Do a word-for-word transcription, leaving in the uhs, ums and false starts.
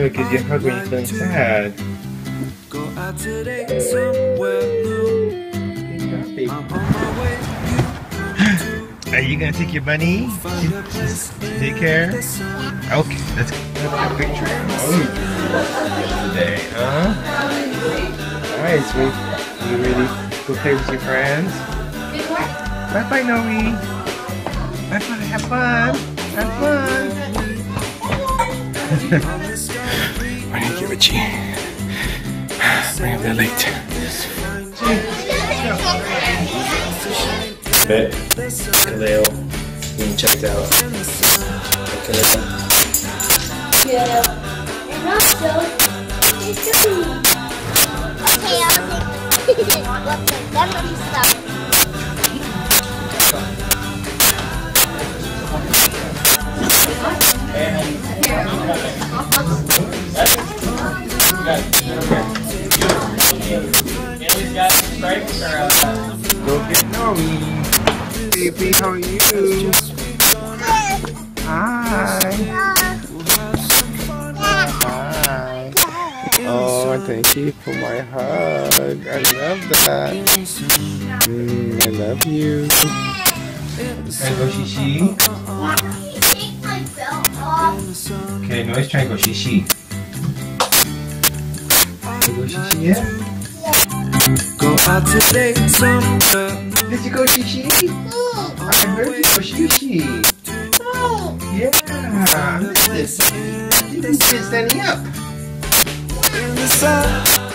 Good, because you hug when you're feeling sad. Go out today somewhere new. Are you gonna take your bunny? Take care? Okay, let's get a picture. Oh, today, huh? Alright, sweet. You ready to play with your friends? Bye bye, Noe. Bye bye, have fun. Have fun. Why didn't you, Richie? Bring him there late. Bet. Khalil being checked out. Okay. Yeah. And also, it's doing. Okay, I'll take it. That's what he's stuck. Go get Noe. Baby, how are you? Hi. Hi. Oh, thank you for my hug. I love that. Mm, I love you. Try to go shishi. Okay, Noe's trying to go shishi. Can you go shishi yet? Go out today somewhere. Did you go shishi? I heard you go shishi. Yeah. Look at this. You didn't sit standing up. In the sun.